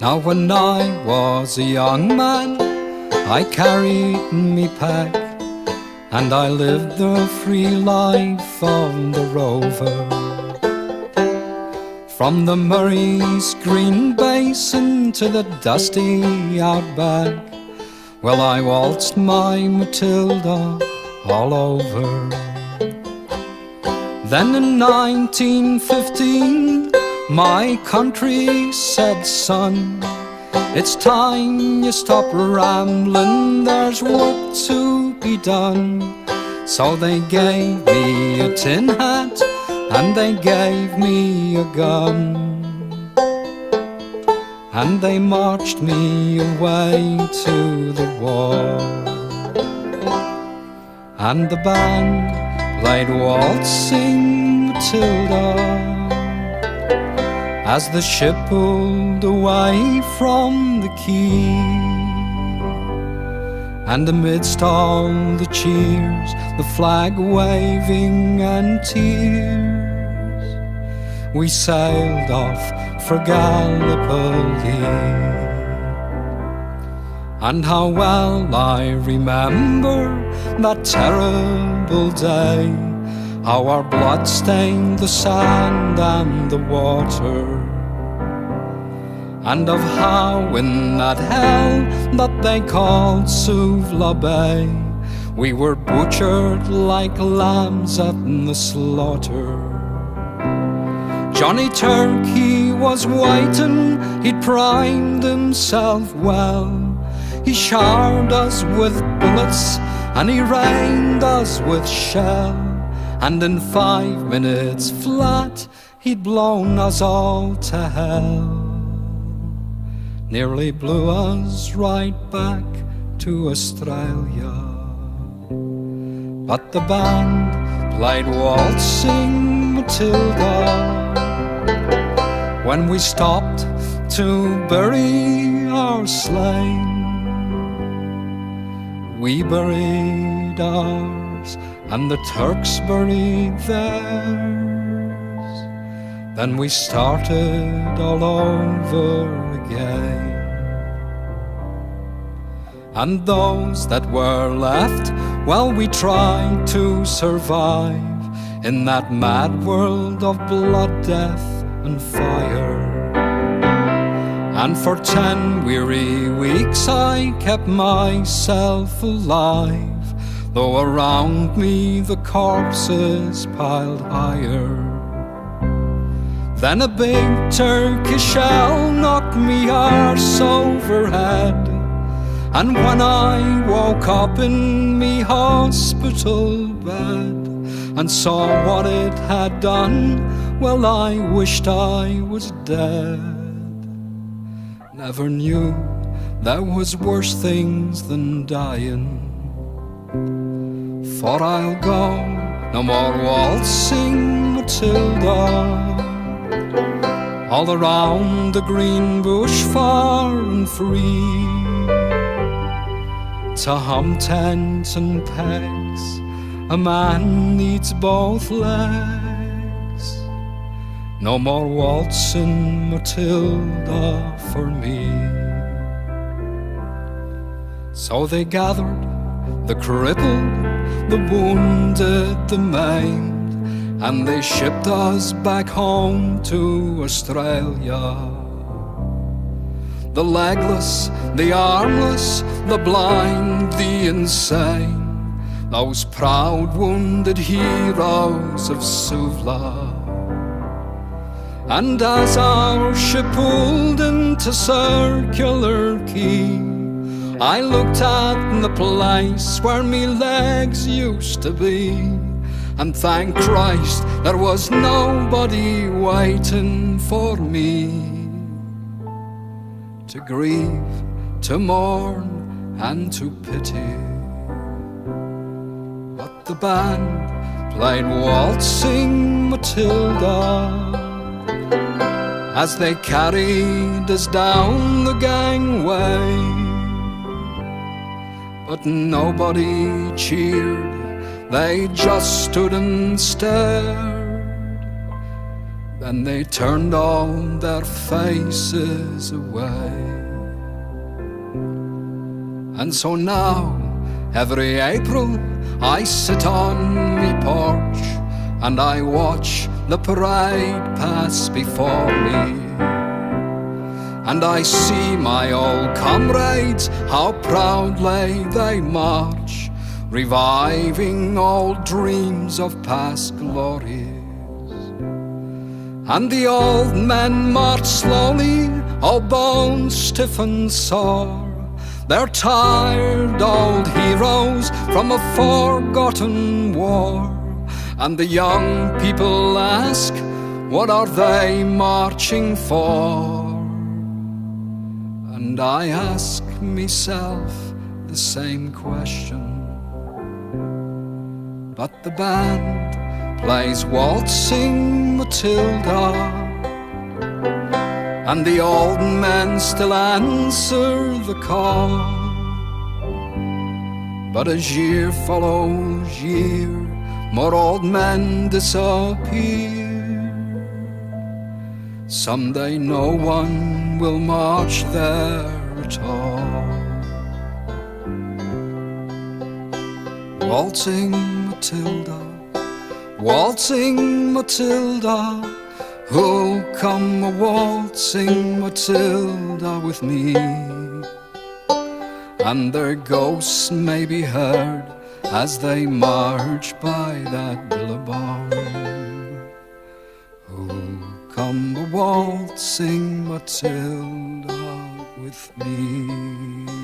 Now when I was a young man, I carried me pack, and I lived the free life of the rover. From the Murray's green basin to the dusty outback, well, I waltzed my Matilda all over. Then in 1915, my country said, son, it's time you stop rambling, there's work to be done. So they gave me a tin hat and they gave me a gun, and they marched me away to the war. And the band played Waltzing Matilda as the ship pulled away from the quay. And amidst all the cheers, the flag waving and tears, we sailed off for Gallipoli. And how well I remember that terrible day, how our blood stained the sand and the water, and of how in that hell that they called Suvla Bay, we were butchered like lambs at the slaughter. Johnny Turkey was waiting, he'd primed himself well. He showered us with bullets and he rained us with shell, and in 5 minutes flat he'd blown us all to hell. Nearly blew us right back to Australia. But the band played Waltzing Matilda when we stopped to bury our slain. We buried ours and the Turks buried theirs. Then we started all over again. And those that were left, well, we tried to survive in that mad world of blood, death and fire. And for 10 weary weeks I kept myself alive, though around me the corpses piled higher. Then a big Turkish shell knocked me arse overhead, and when I woke up in me hospital bed and saw what it had done, well, I wished I was dead. Never knew there was worse things than dying. For I'll go no more waltzing Matilda all around the green bush far and free, to hum tents and pegs a man needs both legs. No more waltzing Matilda for me. So they gathered the crippled, the wounded, the maimed, and they shipped us back home to Australia. The legless, the armless, the blind, the insane, those proud wounded heroes of Suvla. And as our ship pulled into Circular Quay, I looked at the place where me legs used to be, and thank Christ there was nobody waiting for me to grieve, to mourn and to pity. But the band played Waltzing Matilda as they carried us down the gangway, but nobody cheered, they just stood and stared. Then they turned all their faces away. And so now, every April, I sit on me porch and I watch the parade pass before me. And I see my old comrades, how proudly they march, reviving old dreams of past glories. And the old men march slowly, all bones stiff and sore. They're tired old heroes from a forgotten war. And the young people ask, what are they marching for? And I ask myself the same question. But the band plays Waltzing Matilda, and the old men still answer the call. But as year follows year, more old men disappear. Someday no one will march there at all. Waltzing Matilda, waltzing Matilda, who'll come a waltzing Matilda with me? And their ghosts may be heard as they march by that billabong. Who'll come a waltzing Matilda with me?